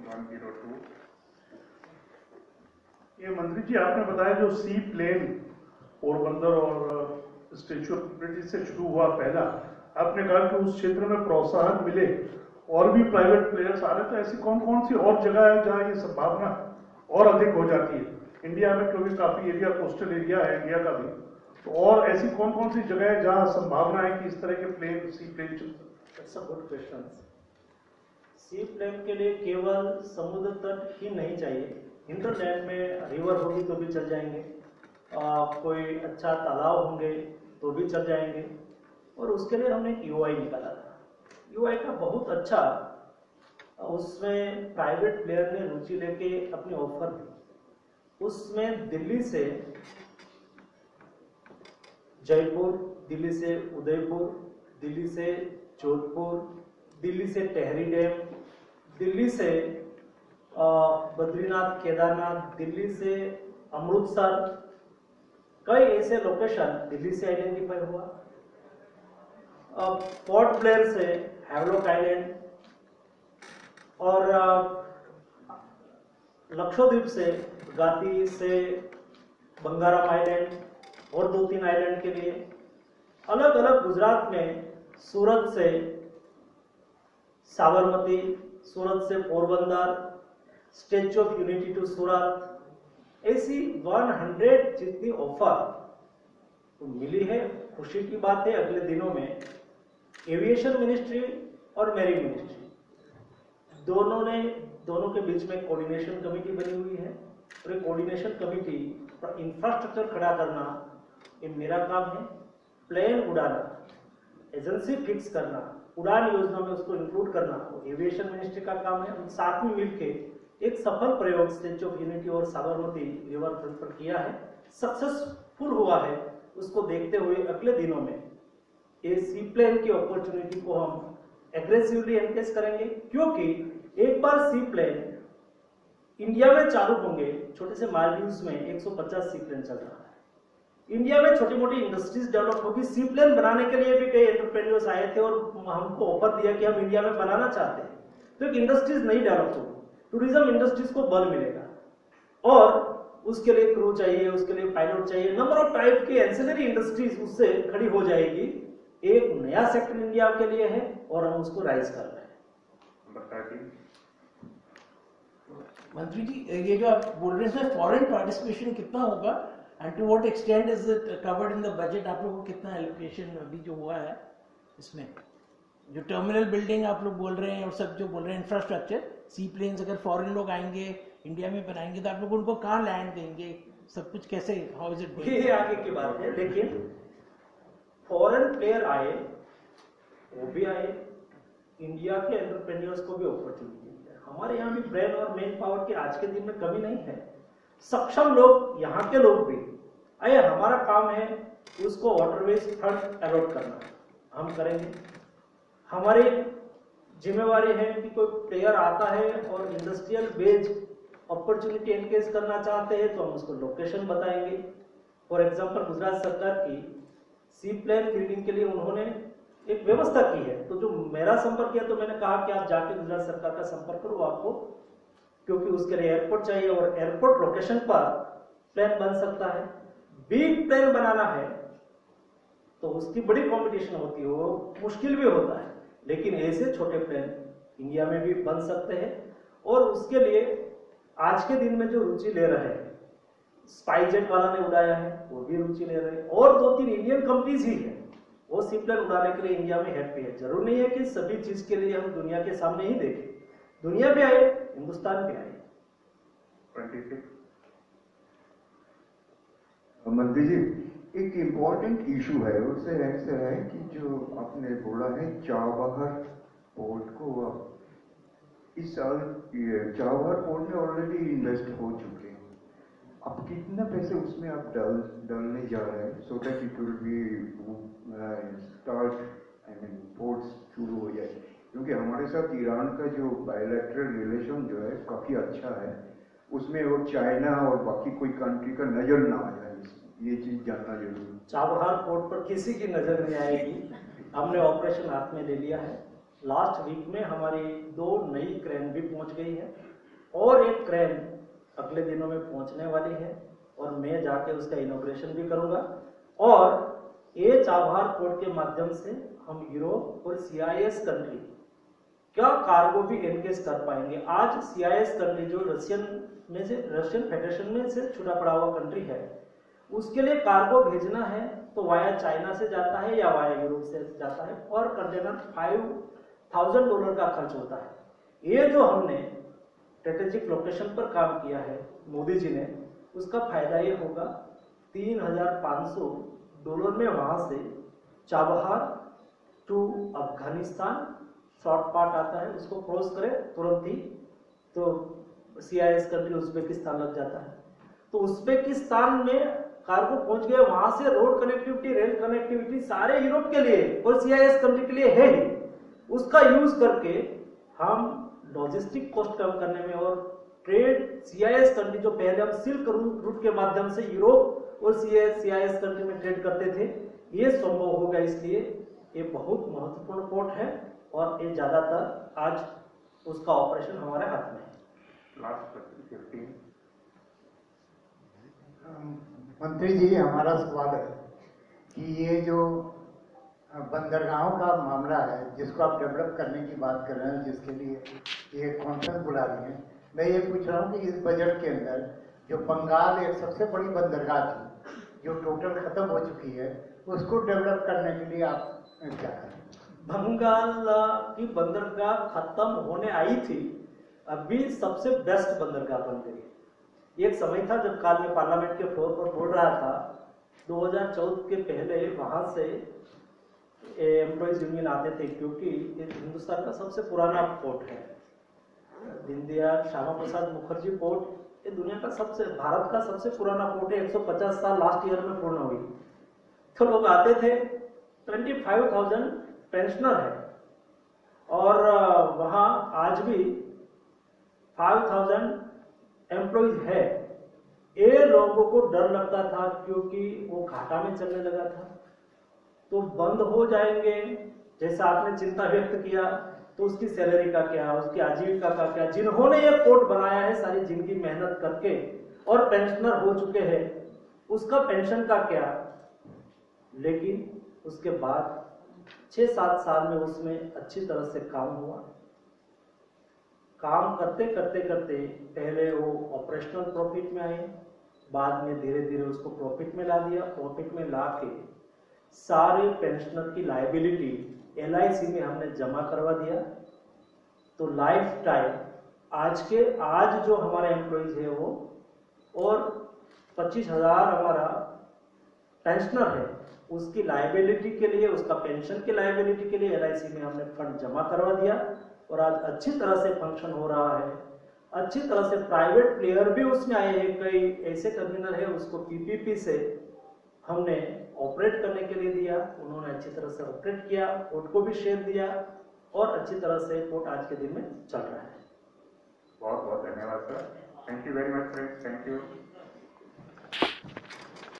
102। ये मंत्री जी, आपने बताया जो सी प्लेन पोरबंदर और स्टेच्यू ऑफ यूनिटी से शुरू हुआ पहला, आपने कहा कि उस क्षेत्र में प्रोत्साहन मिले और भी प्राइवेट प्लेयर्स आ रहे, तो ऐसी कौन कौन सी और जगह है जहां ये संभावना और अधिक हो जाती है? इंडिया में क्योंकि काफी एरिया कोस्टल एरिया है इंडिया का भी, तो और ऐसी कौन कौन सी जगह है जहां संभावना है कि इस तरह के प्लेन, सी प्लेन चल सकते? That's a good question. Seaplane के लिए केवल समुद्र तट ही नहीं चाहिए, इंटरलैंड में रिवर होगी तो भी चल जाएंगे, कोई अच्छा तालाब होंगे तो भी चल जाएंगे। और उसके लिए हमने एक यूआई निकाला था। यूआई का बहुत अच्छा, उसमें प्राइवेट प्लेयर ने रुचि लेके अपनी ऑफर दी। उसमें दिल्ली से जयपुर, दिल्ली से उदयपुर, दिल्ली से जोधपुर, दिल्ली से टेहरी डैम, दिल्ली से बद्रीनाथ केदारनाथ, दिल्ली से अमृतसर, कई ऐसे लोकेशन दिल्ली से आइडेंटिफाई हुआ। पोर्ट ब्लेयर से हैवलॉक आइलैंड और लक्षद्वीप से गाती से बंगाराम आइलैंड और 2-3 आइलैंड के लिए अलग अलग। गुजरात में सूरत से साबरमती, सूरत से Porbandar, statue of unity to Surat, ऐसी 100 जितनी ऑफर तो मिली है। खुशी की बात है, अगले दिनों में एविएशन मिनिस्ट्री और मैरीन मिनिस्ट्री दोनों के बीच में कोऑर्डिनेशन कमेटी बनी हुई है। और ये कोऑर्डिनेशन कमेटी पर इंफ्रास्ट्रक्चर खड़ा करना ये मेरा काम है। प्लेन उड़ाना, एजेंसी फिक्स करना, उड़ान योजना में उसको इंक्लूड करना वो एविएशन मिनिस्ट्री का काम है। हम साथ में मिलकर एक सफल प्रयोग स्टेच्यू ऑफ यूनिटी और साबरमती रिवर फ्रंट पर किया है, सक्सेसफुल हुआ है। उसको देखते हुए अगले दिनों में ये सी प्लेन की अपॉर्चुनिटी को हम एग्रेसिवली एनकेज करेंगे, क्योंकि एक बार सी प्लेन इंडिया में चालू होंगे। छोटे से मालदीव्स में 150 सी प्लेन चल रहा है। इंडिया में छोटी मोटी इंडस्ट्रीज डेवलप होगी। सी प्लेन बनाने के लिए भी कई एंटरप्रेन्योर्स आए थे और हमको ऑफर दिया कि हम इंडिया में बनाना चाहते हैं, तो एक इंडस्ट्रीज नहीं डेवलप होगी, टूरिज्म इंडस्ट्रीज को बल मिलेगा। और उसके लिए क्रू चाहिए, उसके लिए पायलट चाहिए, नंबर ऑफ टाइप की एंसिलरी इंडस्ट्रीज उससे खड़ी हो जाएगी। एक नया सेक्टर इंडिया के लिए है और हम उसको राइज कर रहे हैं। मंत्री जी, ये जो आप बोल रहे हैं फॉरेन पार्टिसिपेशन कितना होगा and to what extent is it covered in the budget? आप लोगों को कितना एलोकेशन अभी जो हुआ है इसमें? जो टर्मिनल बिल्डिंग आप लोग बोल रहे हैं और सब जो बोल रहे हैं इंफ्रास्ट्रक्चर, सी प्लेन्स, अगर फॉरेन लोग आएंगे इंडिया में बनाएंगे तो आप लोग उनको कहाँ लैंड देंगे? सब कुछ कैसे, हाउ इज इट? ये आगे की बात है, लेकिन फॉरेन प्लेयर आए, वो भी आए, इंडिया के एंटरप्रेन्योर्स को भी अपॉर्चुनिटी है। हमारे यहाँ भी ब्रेन और मेन पावर की आज के दिन में कमी नहीं है। सक्षम लोग, यहाँ के लोग भी आए। हमारा काम है उसको वाटरवेज फंड अलॉट करना, हम करेंगे। हमारी जिम्मेवारी है कि कोई प्लेयर आता है और इंडस्ट्रियल बेज अपॉर्चुनिटी एनकेज करना चाहते हैं तो हम उसको लोकेशन बताएंगे। फॉर एग्जांपल, गुजरात सरकार की सी प्लेन फील्डिंग के लिए उन्होंने एक व्यवस्था की है। तो जो मेरा संपर्क किया तो मैंने कहा कि आप जाके गुजरात सरकार का संपर्क करो आपको, क्योंकि उसके लिए एयरपोर्ट चाहिए और एयरपोर्ट लोकेशन पर प्लेन बन सकता है। बिग प्लेन बनाना है तो उसकी बड़ी कंपटीशन होती है, वो मुश्किल भी होता है, लेकिन ऐसे छोटे प्लेन इंडिया में भी बन सकते हैं। और उसके लिए आज के दिन में जो रुचि ले रहे हैं, स्पाइसजेट वाला ने उड़ाया है, वो भी रुचि ले रहे हैं, और 2-3 इंडियन कंपनीज ही है वो सी प्लेन उड़ाने के लिए इंडिया में हैप्पी है। जरूर नहीं है कि सभी चीज के लिए हम दुनिया के सामने ही देखें, दुनिया भी आए, हिंदुस्तान भी आए। 26। मंत्री जी, एक इम्पॉर्टेंट इशू है, उससे ऐसा है कि जो आपने बोला है चाबहार पोर्ट को, इस साल चाबहार पोर्ट में ऑलरेडी इन्वेस्ट हो चुके हैं। अब कितना पैसे उसमें आप डालने जा रहे हैं so that it will be start, I mean ports शुरू हो जाए? क्योंकि हमारे साथ ईरान का जो बायलैटरल रिलेशन जो है काफ़ी अच्छा है, उसमें वो चाइना और बाकी कोई कंट्री का नज़र ना आ जाए, ये चीज़ जानना जरूरी है। चाबहार पोर्ट पर किसी की नज़र नहीं आएगी। हमने ऑपरेशन हाथ में ले लिया है। लास्ट वीक में हमारी 2 नई क्रेन भी पहुंच गई है। और एक क्रेन अगले दिनों में पहुंचने वाली है और मैं जाके उसका इनॉग्रेशन भी करूंगा। और ये चाबहार पोर्ट के माध्यम से हम यूरोप और CIS कंट्री क्या कार्गो भी एनगेज कर पाएंगे। आज CIS कंट्री जो रशियन फेडरेशन में से छुटा पड़ा हुआ कंट्री है, उसके लिए कार्गो भेजना है तो वाया चाइना से जाता है या वाया यूरोप से जाता है और कंटेनर $5,000 का खर्च होता है। ये जो हमने स्ट्रेटेजिक लोकेशन पर काम किया है मोदी जी ने, उसका फायदा ये होगा $3,500 में वहां से Chabahar to Afghanistan short part आता है, उसको क्रॉस करें तुरंत ही तो CIS कंट्री उज्बेकिस्तान लग जाता है। तो उज्बेकिस्तान में कार्गो पहुंच गया, वहां से रोड कनेक्टिविटी, रेल कनेक्टिविटी सारे यूरोप के लिए और CIS कंट्री के लिए है ही। उसका यूज करके हम लॉजिस्टिक कॉस्ट कम करने में और ट्रेड CIS कंट्री जो पहले हम सिल्क रूट के माध्यम से यूरोप और CIS कंट्री में ट्रेड करते थे, ये संभव होगा। इसलिए ये बहुत महत्वपूर्ण पोर्ट है और ये ज्यादातर आज उसका ऑपरेशन हमारे हाथ में है। लास्ट 15 मंत्री जी, हमारा सवाल है कि ये जो बंदरगाहों का मामला है जिसको आप डेवलप करने की बात कर रहे हैं, जिसके लिए ये कॉन्फ्रेंस बुला रही हैं, मैं ये पूछ रहा हूँ कि इस बजट के अंदर जो बंगाल एक सबसे बड़ी बंदरगाह थी जो टोटल खत्म हो चुकी है, उसको डेवलप करने के लिए आप क्या करें? बंगाल की बंदरगाह खत्म होने आई थी, अभी सबसे बेस्ट बंदरगाह बन गई। एक समय था जब काल में पार्लियामेंट के फ्लोर पर बोल रहा था 2014 के पहले वहां से एम्प्लॉइज यूनियन आते थे, क्योंकि ये हिंदुस्तान का सबसे पुराना पोर्ट है। दीनदयाल श्यामा प्रसाद मुखर्जी पोर्ट ये दुनिया का भारत का सबसे पुराना पोर्ट है, 150 साल लास्ट ईयर में पूर्ण हुई। तो लोग आते थे, 25,000 पेंशनर है और वहां आज भी 5,000 एम्प्लॉइज है। ये लोगों को डर लगता था क्योंकि वो घाटा में चलने लगा था, तो बंद हो जाएंगे जैसा आपने चिंता व्यक्त किया, तो उसकी सैलरी का क्या, उसकी आजीविका का क्या। जिन्होंने ये पोर्ट बनाया है सारी जिंदगी मेहनत करके और पेंशनर हो चुके हैं, उसका पेंशन का क्या। लेकिन उसके बाद 6-7 साल में उसमें अच्छी तरह से काम हुआ। काम करते करते करते पहले वो ऑपरेशनल प्रॉफिट में आए, बाद में धीरे धीरे उसको प्रॉफिट में ला दिया। प्रॉफिट में ला के सारे पेंशनर की लायबिलिटी LIC में हमने जमा करवा दिया। तो लाइफ टाइम आज जो हमारे एम्प्लॉइज है वो और 25,000 हमारा पेंशनर है, उसकी लायबिलिटी के लिए, उसका पेंशन की लायबिलिटी के लिए LIC में हमने फंड जमा करवा दिया और आज अच्छी तरह से फंक्शन हो रहा है। अच्छी तरह से प्राइवेट प्लेयर भी उसमें आए हैं, कई ऐसे टर्मिनल है उसको PPP से हमने ऑपरेट करने के लिए दिया, उन्होंने अच्छी तरह से ऑपरेट किया, पोर्ट को भी शेयर दिया और अच्छी तरह से पोर्ट आज के दिन में चल रहा है। बहुत बहुत धन्यवाद sir. Thank you very much friends, thank you.